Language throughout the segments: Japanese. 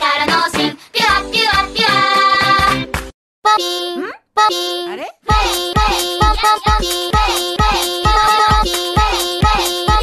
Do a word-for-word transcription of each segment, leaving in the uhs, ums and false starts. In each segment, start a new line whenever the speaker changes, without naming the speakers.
から脳神ピュアピュアピュアポピンポピンあれポピンポピンポピンポピンポピンポピンポピンポピンポ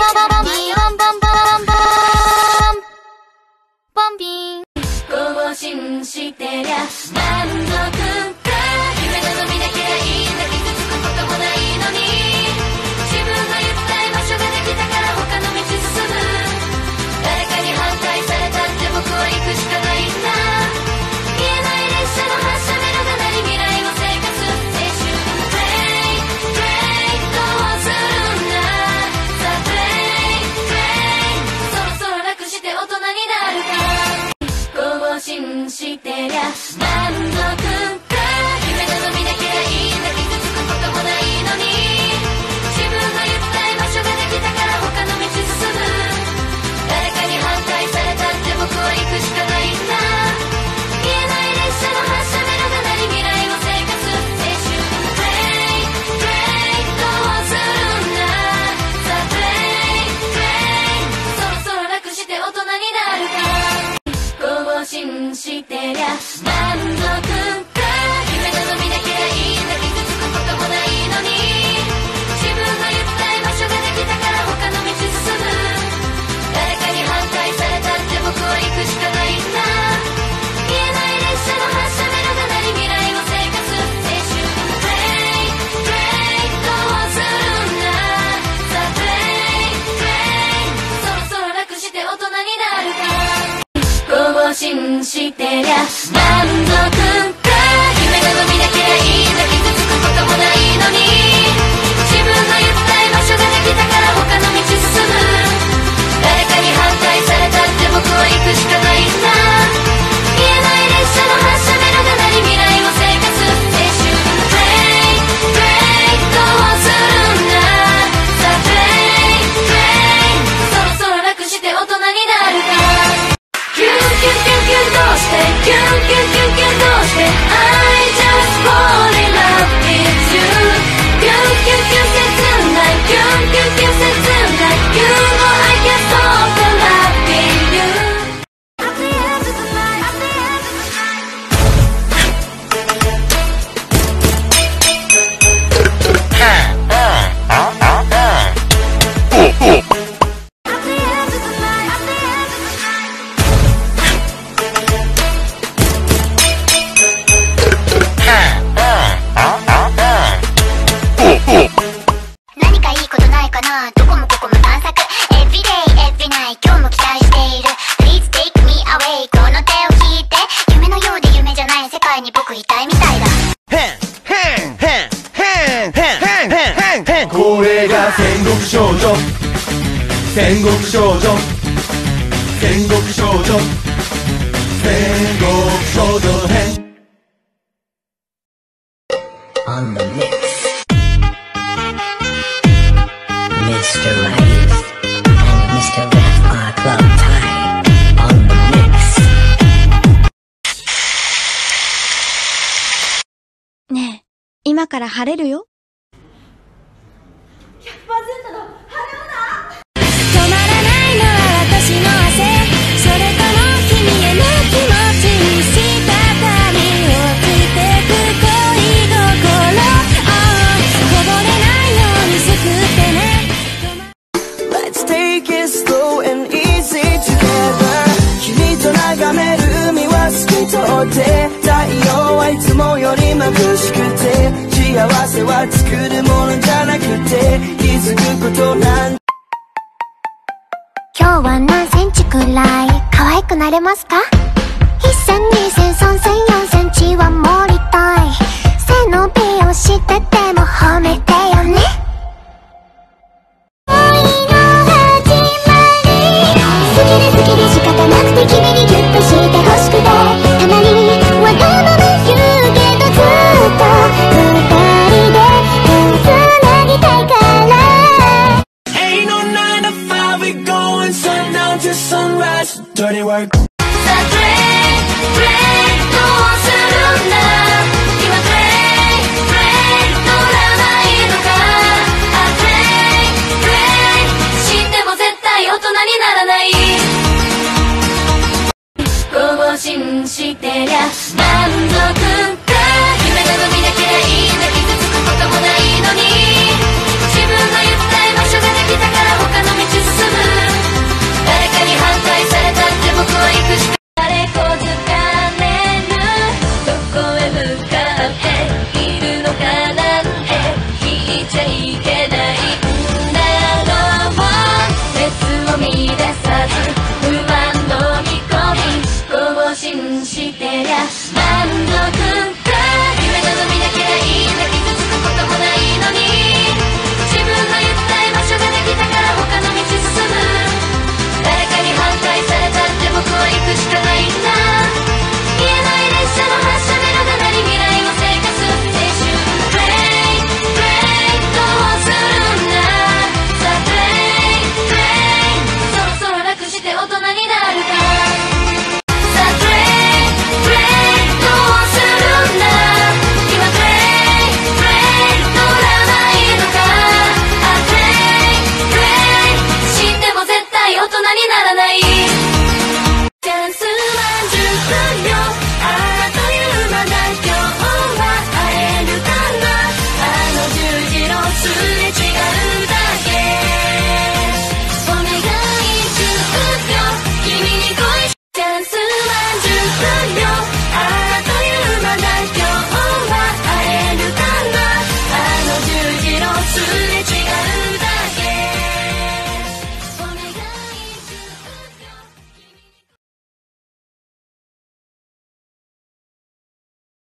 ンピン更新してりゃ満足か夢の飲みだけがいいんだ傷つくこともないのに自分の行きたい場所ができたから他の道進む誰かに反対されたって僕は行くしかないんだ見えない列車の発車ベルが鳴り未来を生活青春プレイプレイどうするんださあプレイプレイそろそろ楽して大人になるか更新してりゃ満足か夢の飲みだけがいいんだ傷つくこともないのに自分の行きたい場所ができたから他の道進む誰かに反対されたって僕は行くしかないんだ見えない列車の発車ベルが鳴り未来を生活青春プレイプレイどうするんださあプレイプレイそろそろ楽して大人になるか更新してりゃ満足か夢の飲みだけがいいんだ傷つくこともないのに自分の行きたい場所ができたから他の道進む誰かに反対されたって僕は行くしかないんだ見えない列車の発車ベルが鳴り未来を生活青春プレイプレイどうするんださあプレイプレイそろそろ楽して大人になるか更新してりゃ満足か夢の飲みだけがいいんだ傷つくこともないのに自分の行きたい場所ができたから他の道進む誰かに反対されたって僕は行くしかないんだ見えない列車の発車ベルが鳴り未来を生活青春プレイプレイどうするんださあプレイプレイそろそろ楽して大人になるかキュンキュンキュンキュンどうしてキュンキュンキュンキュンどうして I just fall in love with you キュンキュンキュン切ないキュンキュンキュン切ない You know I can't stop loving you At the end of the night At the end of the nightどこもここも探索 Everyday every night 今日も期待している Please take me away この手を引いて夢のようで夢じゃない世界に僕いたいみたいだ
へんへんへんへんへんへんへんへんこれが戦国少女戦国少女戦国少女戦国少女編 On the mix Mister Rice and Mister Ref are club tie on the mix
ねえ、今から晴れるよ。
ひゃくパーセント の晴れ女
止まらないのは私の汗それとも君への気持ちに滴り落ちてく恋心こぼれないように救ってね
Let's take it slow and easy together 君と眺める海は透き通って太陽はいつもより眩しくて幸せは作るものじゃなくて気づくことなん
今日は何センチくらい可愛くなれますかいっせんにせんさんぜんよんせんちは盛りたい背伸びをしてても褒めてよね好きで好きで仕方なくて君にギュッとしてほしくてたまにわがまま言うけどずっと二人で手をつなぎたいから
Ain't no nine to five we going sundown to sunrise Dirty work
さあプレイプレイどうするんだ今プレイプレイ乗らない信してりゃ満足か。夢なのにだけりゃいいんだ、傷つくこともないのに自分の行きたい場所ができたから他の道進む。誰かに反対されたって僕は行くしか